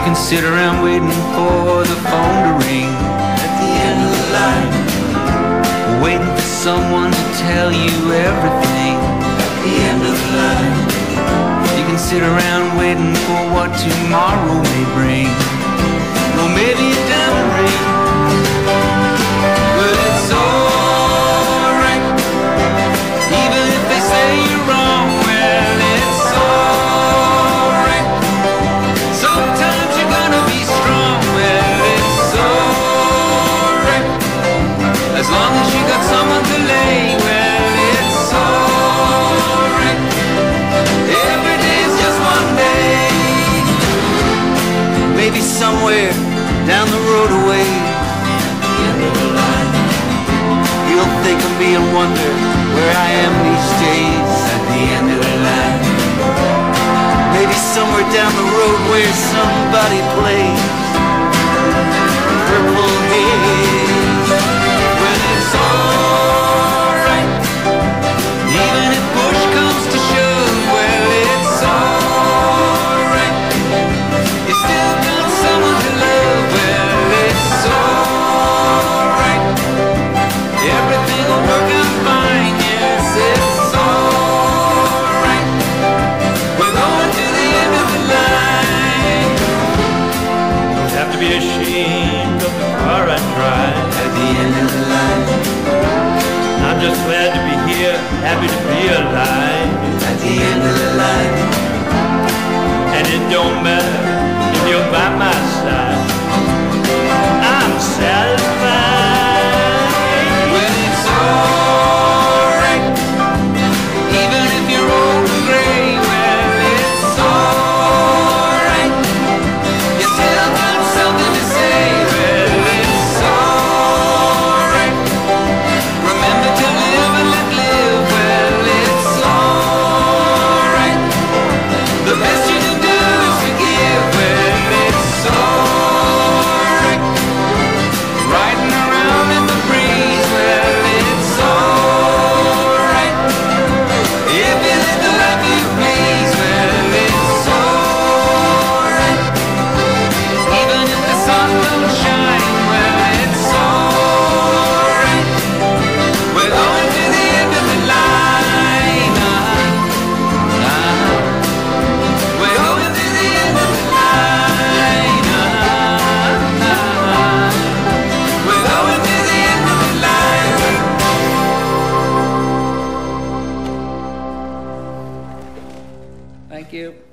can sit around waiting for the phone to ring at the end of the line, waiting for someone to tell you everything at the end of the line. You can sit around waiting for what tomorrow may bring. Well, maybe a diamond ring. Well, it's alright, even if they say you're wrong. Well, it's alright, sometimes you're gonna be strong. Well, it's alright, as long as you got someone to lay. Well, it's alright, every day's just one day. Maybe somewhere down the road away, you'll think of me and wonder where I am these days at the end of the line. Maybe somewhere down the road where somebody plays Purple Haze. Well, it's alright, even if push comes to shove. Well, it's alright, you still got someone to love. Well, it's alright, everything will work out fine. Yes, it's alright, we're going to the end of the line. Don't have to be ashamed of the car I drive. At the end of the line, I'm just glad to be here, happy to be alive. at the end of the line, And it don't matter if you're by my side, I'm satisfied. well, it's alright, even if you're old and gray. Well, it's alright, you still got something to say. Well, it's alright, remember to live and let live. Well, it's alright, the best you can do is forgive. Well, it's alright, riding around in the breeze. Well, it's alright, if you live the life you please. Well, it's alright, even if the sun don't shine. Well, it's alright, we're going to the end of the line. We're going to the end of the line. We're going to the end of the line. Thank you.